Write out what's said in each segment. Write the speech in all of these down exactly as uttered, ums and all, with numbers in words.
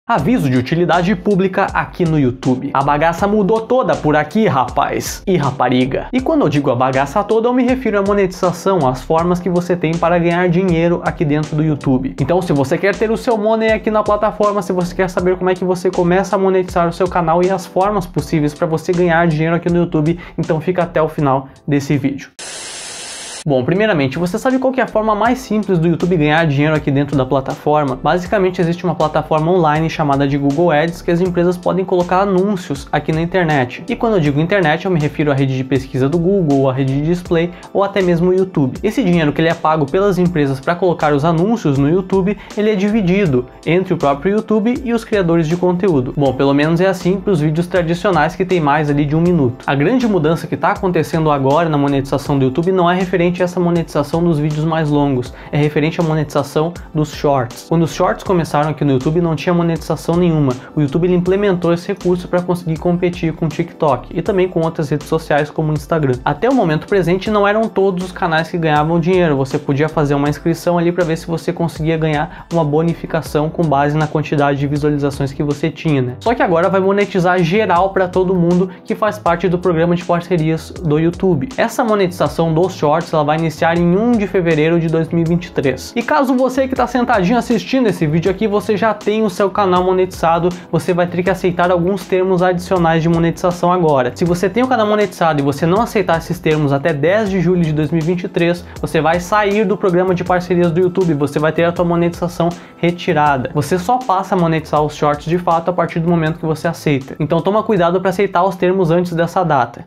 Aviso de utilidade pública aqui no YouTube. A bagaça mudou toda por aqui, rapaz e rapariga. E quando eu digo a bagaça toda, eu me refiro à monetização, às formas que você tem para ganhar dinheiro aqui dentro do YouTube. Então, se você quer ter o seu money aqui na plataforma, se você quer saber como é que você começa a monetizar o seu canal e as formas possíveis para você ganhar dinheiro aqui no YouTube, então fica até o final desse vídeo. Bom, primeiramente, você sabe qual que é a forma mais simples do YouTube ganhar dinheiro aqui dentro da plataforma? Basicamente, existe uma plataforma online chamada de Google Ads que as empresas podem colocar anúncios aqui na internet. E quando eu digo internet, eu me refiro à rede de pesquisa do Google, à rede de display ou até mesmo o YouTube. Esse dinheiro que ele é pago pelas empresas para colocar os anúncios no YouTube, ele é dividido entre o próprio YouTube e os criadores de conteúdo. Bom, pelo menos é assim para os vídeos tradicionais que tem mais ali de um minuto. A grande mudança que está acontecendo agora na monetização do YouTube não é referente essa monetização dos vídeos mais longos, é referente à monetização dos shorts. Quando os shorts começaram aqui no YouTube, não tinha monetização nenhuma. O YouTube ele implementou esse recurso para conseguir competir com o TikTok e também com outras redes sociais como o Instagram. Até o momento presente, não eram todos os canais que ganhavam dinheiro. Você podia fazer uma inscrição ali para ver se você conseguia ganhar uma bonificação com base na quantidade de visualizações que você tinha, né? Só que agora vai monetizar geral para todo mundo que faz parte do programa de parcerias do YouTube. Essa monetização dos shorts ela vai iniciar em um de fevereiro de dois mil e vinte e três. E caso você que está sentadinho assistindo esse vídeo aqui, você já tem o seu canal monetizado, você vai ter que aceitar alguns termos adicionais de monetização agora. Se você tem o canal monetizado e você não aceitar esses termos até dez de julho de dois mil e vinte e três, você vai sair do programa de parcerias do YouTube, você vai ter a sua monetização retirada. Você só passa a monetizar os shorts de fato a partir do momento que você aceita. Então toma cuidado para aceitar os termos antes dessa data.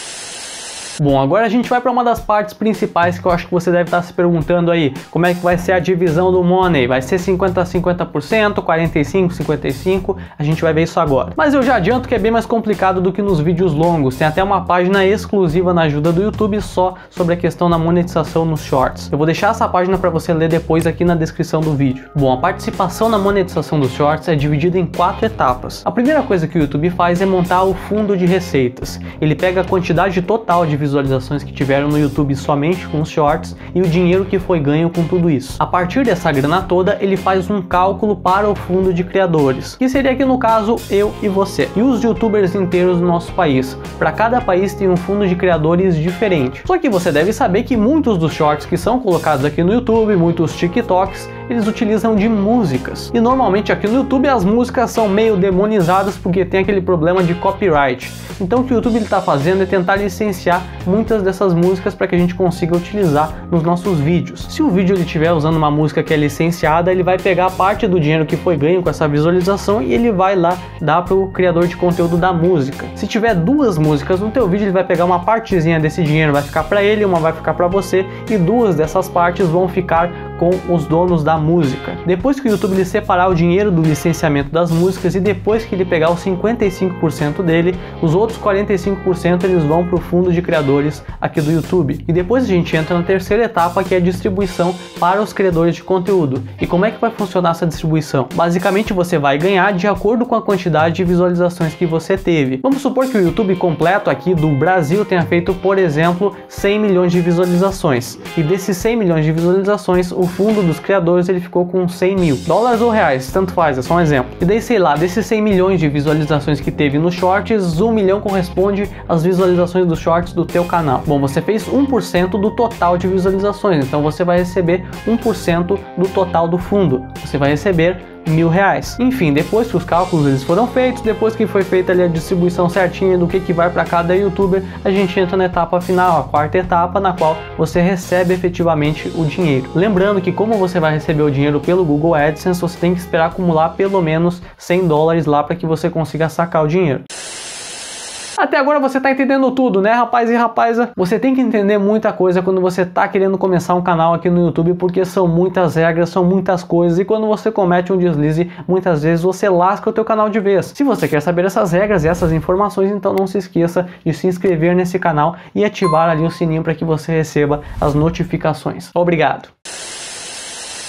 Bom, agora a gente vai para uma das partes principais que eu acho que você deve estar se perguntando aí. Como é que vai ser a divisão do money? Vai ser cinquenta a cinquenta por cento, quarenta e cinco a cinquenta e cinco por cento? A gente vai ver isso agora. Mas eu já adianto que é bem mais complicado do que nos vídeos longos. Tem até uma página exclusiva na ajuda do YouTube só sobre a questão da monetização nos shorts. Eu vou deixar essa página para você ler depois aqui na descrição do vídeo. Bom, a participação na monetização dos shorts é dividida em quatro etapas. A primeira coisa que o YouTube faz é montar o fundo de receitas. Ele pega a quantidade total de visualizações que tiveram no YouTube somente com os shorts e o dinheiro que foi ganho com tudo isso. A partir dessa grana toda, ele faz um cálculo para o fundo de criadores, que seria aqui no caso eu e você, e os youtubers inteiros do nosso país. Para cada país tem um fundo de criadores diferente. Só que você deve saber que muitos dos shorts que são colocados aqui no YouTube, muitos TikToks, eles utilizam de músicas. E normalmente aqui no YouTube as músicas são meio demonizadas porque tem aquele problema de copyright. Então o que o YouTube está fazendo é tentar licenciar muitas dessas músicas para que a gente consiga utilizar nos nossos vídeos. Se o vídeo ele estiver usando uma música que é licenciada, ele vai pegar parte do dinheiro que foi ganho com essa visualização e ele vai lá dar para o criador de conteúdo da música. Se tiver duas músicas no teu vídeo, ele vai pegar uma partezinha desse dinheiro, vai ficar para ele, uma vai ficar para você e duas dessas partes vão ficar com os donos da música. Depois que o YouTube ele separar o dinheiro do licenciamento das músicas e depois que ele pegar os cinquenta e cinco por cento dele, os outros quarenta e cinco por cento eles vão para o fundo de criadores aqui do YouTube. E depois a gente entra na terceira etapa, que é a distribuição para os criadores de conteúdo. E como é que vai funcionar essa distribuição? Basicamente você vai ganhar de acordo com a quantidade de visualizações que você teve. Vamos supor que o YouTube completo aqui do Brasil tenha feito, por exemplo, cem milhões de visualizações. E desses cem milhões de visualizações, o fundo dos criadores ele ficou com cem mil dólares ou reais, tanto faz, é só um exemplo. E daí, sei lá, desses cem milhões de visualizações que teve nos shorts, um milhão corresponde às visualizações dos shorts do teu canal. Bom, você fez um por cento do total de visualizações, então você vai receber um por cento do total do fundo. Você vai receber mil reais. Enfim, depois que os cálculos eles foram feitos, depois que foi feita ali a distribuição certinha do que que vai para cada youtuber, a gente entra na etapa final, a quarta etapa, na qual você recebe efetivamente o dinheiro. Lembrando que como você vai receber o dinheiro pelo Google AdSense, você tem que esperar acumular pelo menos cem dólares lá para que você consiga sacar o dinheiro. Até agora você tá entendendo tudo, né, rapaz e rapaza? Você tem que entender muita coisa quando você tá querendo começar um canal aqui no YouTube, porque são muitas regras, são muitas coisas, e quando você comete um deslize, muitas vezes você lasca o teu canal de vez. Se você quer saber essas regras e essas informações, então não se esqueça de se inscrever nesse canal e ativar ali o sininho para que você receba as notificações. Obrigado!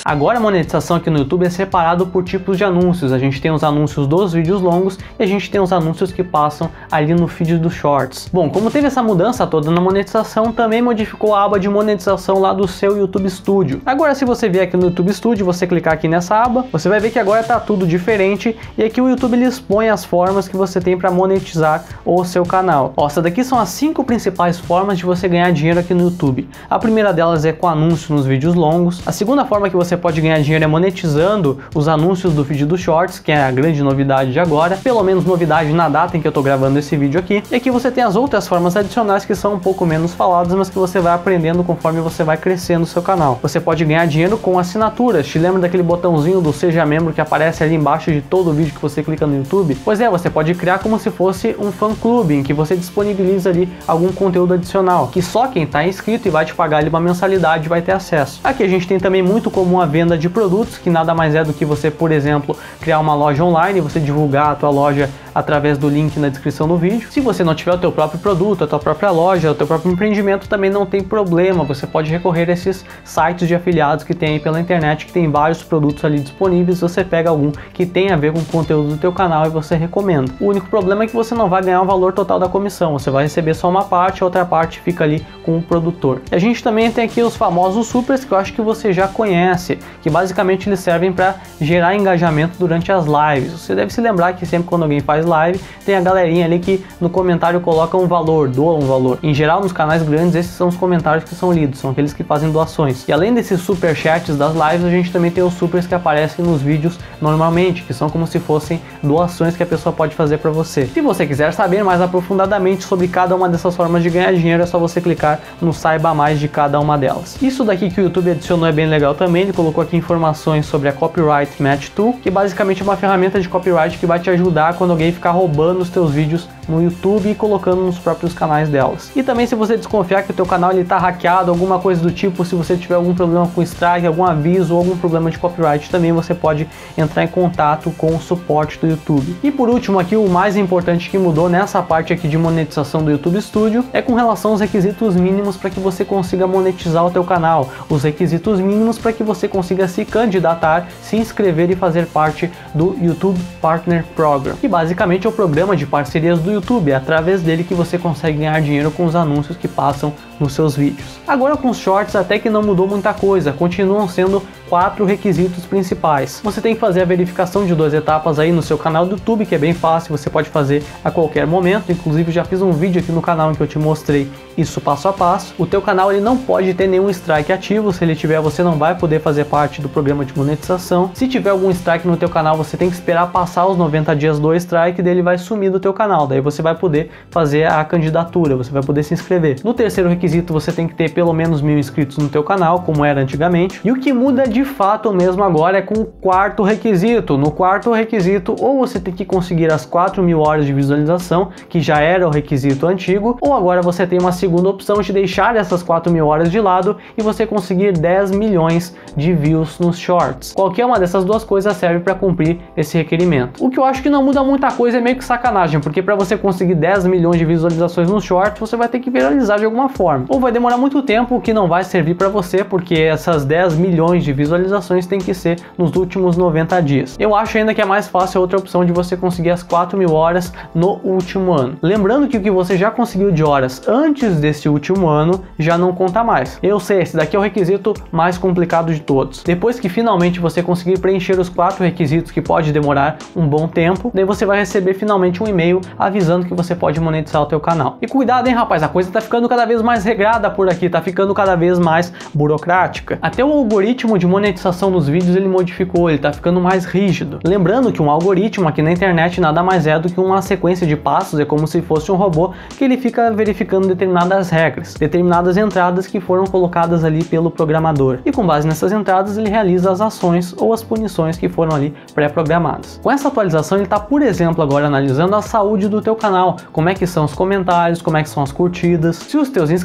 Agora a monetização aqui no YouTube é separado por tipos de anúncios. A gente tem os anúncios dos vídeos longos e a gente tem os anúncios que passam ali no feed dos shorts. Bom, como teve essa mudança toda na monetização, também modificou a aba de monetização lá do seu YouTube Studio. Agora, se você vier aqui no YouTube Studio, você clicar aqui nessa aba, você vai ver que agora tá tudo diferente e aqui o YouTube ele expõe as formas que você tem para monetizar o seu canal. Ó, essa daqui são as cinco principais formas de você ganhar dinheiro aqui no YouTube. A primeira delas é com anúncios nos vídeos longos. A segunda forma que você pode ganhar dinheiro é monetizando os anúncios do feed dos shorts, que é a grande novidade de agora, pelo menos novidade na data em que eu tô gravando esse vídeo aqui. E aqui você tem as outras formas adicionais que são um pouco menos faladas, mas que você vai aprendendo conforme você vai crescendo o seu canal. Você pode ganhar dinheiro com assinaturas. Te lembra daquele botãozinho do Seja Membro que aparece ali embaixo de todo vídeo que você clica no YouTube? Pois é, você pode criar como se fosse um fã-clube, em que você disponibiliza ali algum conteúdo adicional, que só quem está inscrito e vai te pagar ali uma mensalidade vai ter acesso. Aqui a gente tem também muito comum a venda de produtos, que nada mais é do que você, por exemplo, criar uma loja online, você divulgar a tua loja através do link na descrição do vídeo. Se você não tiver o teu próprio produto, a tua própria loja, o teu próprio empreendimento, também não tem problema, você pode recorrer a esses sites de afiliados que tem aí pela internet, que tem vários produtos ali disponíveis, você pega algum que tem a ver com o conteúdo do teu canal e você recomenda. O único problema é que você não vai ganhar o valor total da comissão, você vai receber só uma parte, a outra parte fica ali com o produtor. E a gente também tem aqui os famosos supers, que eu acho que você já conhece, que basicamente eles servem para gerar engajamento durante as lives. Você deve se lembrar que sempre quando alguém faz live, tem a galerinha ali que no comentário coloca um valor, doa um valor. Em geral, nos canais grandes, esses são os comentários que são lidos, são aqueles que fazem doações. E além desses super chats das lives, a gente também tem os supers que aparecem nos vídeos normalmente, que são como se fossem doações que a pessoa pode fazer para você. Se você quiser saber mais aprofundadamente sobre cada uma dessas formas de ganhar dinheiro, é só você clicar no Saiba Mais de cada uma delas. Isso daqui que o YouTube adicionou é bem legal também, ele colocou aqui informações sobre a Copyright Match Tool, que basicamente é uma ferramenta de copyright que vai te ajudar quando alguém ficar roubando os teus vídeos no YouTube e colocando nos próprios canais delas. E também, se você desconfiar que o teu canal ele tá hackeado, alguma coisa do tipo, se você tiver algum problema com strike, algum aviso ou algum problema de copyright, também você pode entrar em contato com o suporte do YouTube. E por último aqui, o mais importante que mudou nessa parte aqui de monetização do YouTube Studio é com relação aos requisitos mínimos para que você consiga monetizar o teu canal, os requisitos mínimos para que você consiga se candidatar, se inscrever e fazer parte do YouTube Partner Program, que basicamente é o programa de parcerias do YouTube, é através dele que você consegue ganhar dinheiro com os anúncios que passam nos seus vídeos. Agora com os shorts até que não mudou muita coisa, continuam sendo quatro requisitos principais. Você tem que fazer a verificação de duas etapas aí no seu canal do YouTube, que é bem fácil, você pode fazer a qualquer momento, inclusive já fiz um vídeo aqui no canal em que eu te mostrei isso passo a passo. O teu canal ele não pode ter nenhum strike ativo, se ele tiver você não vai poder fazer parte do programa de monetização. Se tiver algum strike no teu canal, você tem que esperar passar os noventa dias do strike, dele vai sumir do teu canal, daí você vai poder fazer a candidatura, você vai poder se inscrever. No terceiro requisito, você tem que ter pelo menos mil inscritos no teu canal, como era antigamente, e o que muda de fato mesmo agora é com o quarto requisito. No quarto requisito, ou você tem que conseguir as quatro mil horas de visualização, que já era o requisito antigo, ou agora você tem uma segunda opção de deixar essas quatro mil horas de lado e você conseguir dez milhões de views nos shorts. Qualquer uma dessas duas coisas serve para cumprir esse requerimento. O que eu acho que não muda muita coisa, é meio que sacanagem, porque para você conseguir dez milhões de visualizações nos shorts, você vai ter que viralizar de alguma forma. Ou vai demorar muito tempo, o que não vai servir para você, porque essas dez milhões de visualizações tem que ser nos últimos noventa dias. Eu acho ainda que é mais fácil a outra opção de você conseguir as quatro mil horas no último ano. Lembrando que o que você já conseguiu de horas antes desse último ano já não conta mais. Eu sei, esse daqui é o requisito mais complicado de todos. Depois que finalmente você conseguir preencher os quatro requisitos, que pode demorar um bom tempo, daí você vai receber finalmente um e-mail avisando que você pode monetizar o teu canal. E cuidado, hein, rapaz, a coisa tá ficando cada vez mais regrada por aqui, tá ficando cada vez mais burocrática. Até o algoritmo de monetização dos vídeos ele modificou, ele tá ficando mais rígido. Lembrando que um algoritmo aqui na internet nada mais é do que uma sequência de passos, é como se fosse um robô que ele fica verificando determinadas regras, determinadas entradas que foram colocadas ali pelo programador. E com base nessas entradas ele realiza as ações ou as punições que foram ali pré-programadas. Com essa atualização ele tá, por exemplo, agora analisando a saúde do teu canal, como é que são os comentários, como é que são as curtidas, se os teus inscritos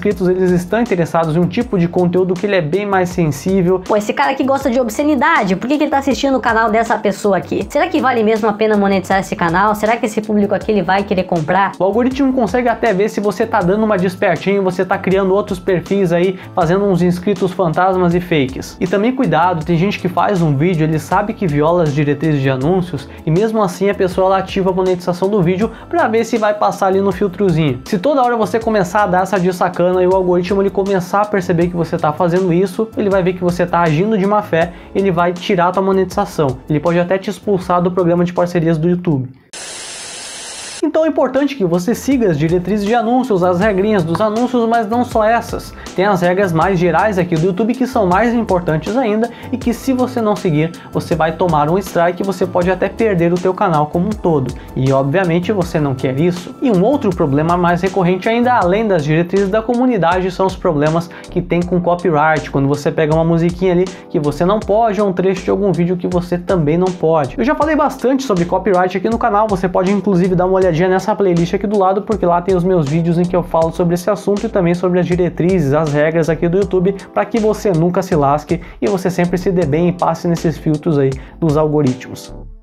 inscritos eles estão interessados em um tipo de conteúdo que ele é bem mais sensível. Pô, esse cara aqui gosta de obscenidade, por que que ele tá assistindo o canal dessa pessoa aqui? Será que vale mesmo a pena monetizar esse canal? Será que esse público aqui ele vai querer comprar? O algoritmo consegue até ver se você tá dando uma despertinho, você tá criando outros perfis aí, fazendo uns inscritos fantasmas e fakes. E também cuidado, tem gente que faz um vídeo, ele sabe que viola as diretrizes de anúncios e mesmo assim a pessoa ela ativa a monetização do vídeo para ver se vai passar ali no filtrozinho. Se toda hora você começar a dar essa de sacana e o algoritmo ele começar a perceber que você tá fazendo isso, ele vai ver que você tá agindo de má fé, ele vai tirar a tua monetização. Ele pode até te expulsar do programa de parcerias do YouTube. Então é importante que você siga as diretrizes de anúncios, as regrinhas dos anúncios, mas não só essas. Tem as regras mais gerais aqui do YouTube que são mais importantes ainda e que se você não seguir, você vai tomar um strike e você pode até perder o teu canal como um todo. E obviamente você não quer isso. E um outro problema mais recorrente ainda, além das diretrizes da comunidade, são os problemas que tem com copyright, quando você pega uma musiquinha ali que você não pode ou um trecho de algum vídeo que você também não pode. Eu já falei bastante sobre copyright aqui no canal, você pode inclusive dar uma olhadinha nessa playlist aqui do lado, porque lá tem os meus vídeos em que eu falo sobre esse assunto e também sobre as diretrizes, as regras aqui do YouTube, para que você nunca se lasque e você sempre se dê bem e passe nesses filtros aí dos algoritmos.